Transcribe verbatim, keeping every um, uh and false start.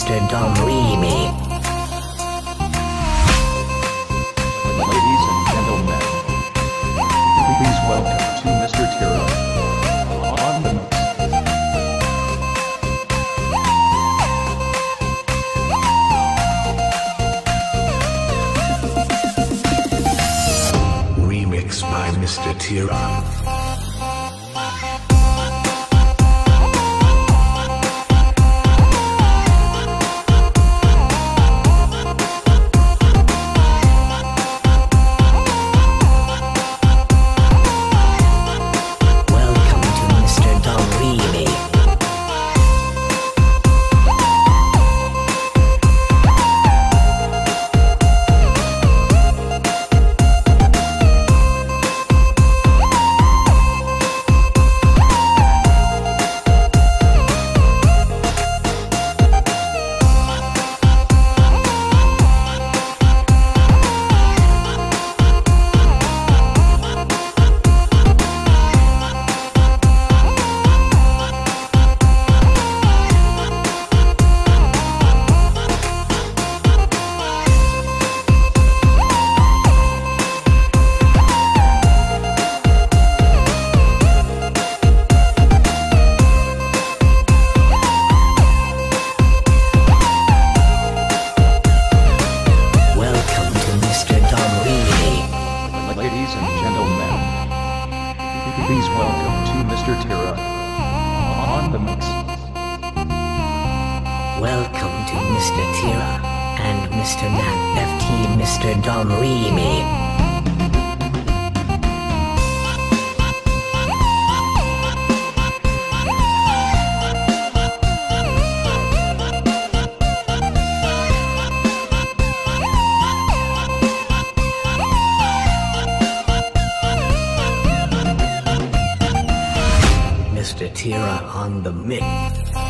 Mister Don Remy. Ladies and gentlemen, please welcome to Mister Tira on the mix. Remix by Mister Tira. Ladies and gentlemen, please welcome to Mister Tira on the mix. Welcome to Mister Tira and Mister Nat F T Mister Don Remy. Mister Tira on the mix.